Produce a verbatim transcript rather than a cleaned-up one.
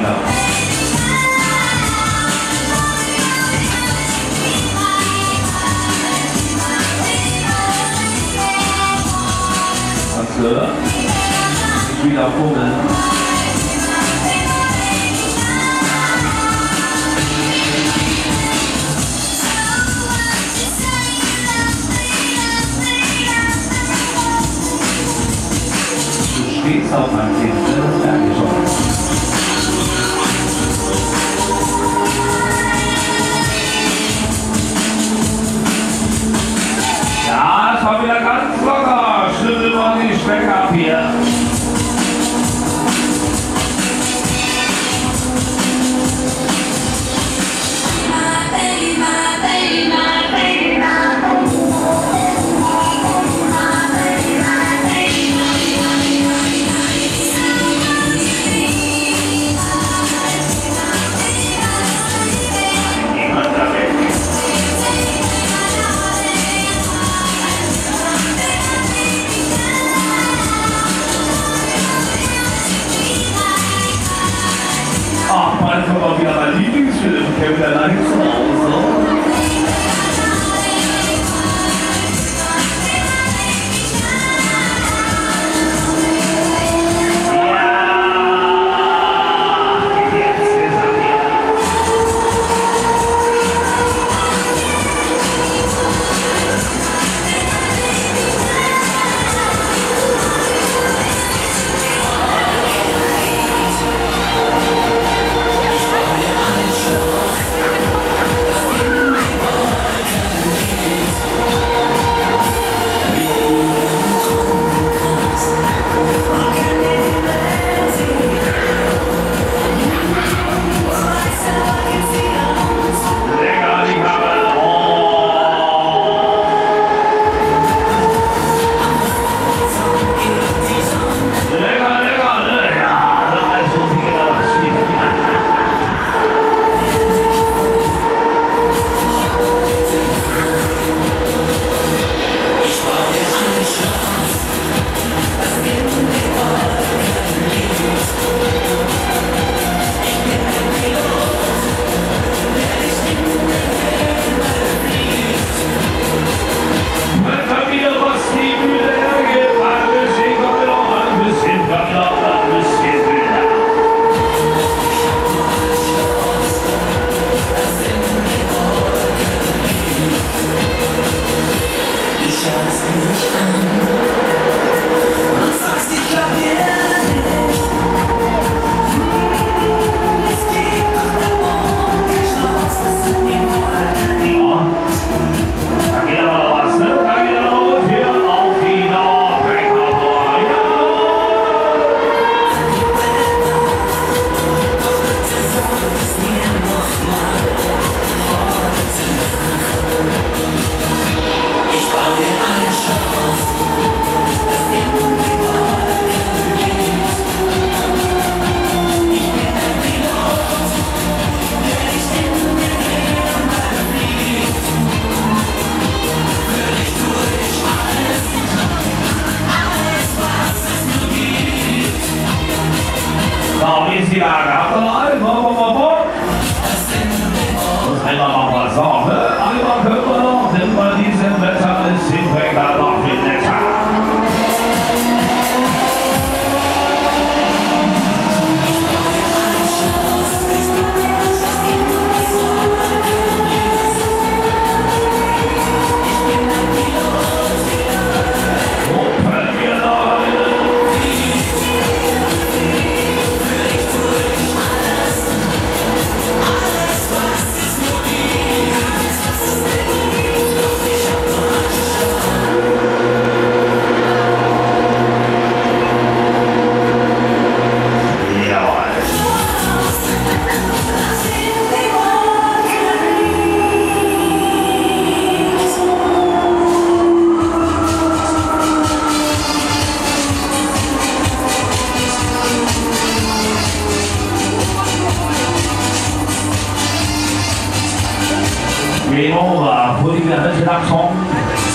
了。小泽，遇到过门。 Stets auf meinem Kind, das merke ich schon. Ja, das war wieder ganz locker. Schüttel mal die Speck ab hier. Bald kommt auch wieder mein Lieblingsfilm, Kevin allein zu Hause. Ist die Lage. Habt ihr noch einen? Wollen wir mal vor? Muss einmal noch was sagen. Einmal können wir noch, denn bei diesem Wetter ist Hinwecker noch viel netter. Game over, putting the hundred up song.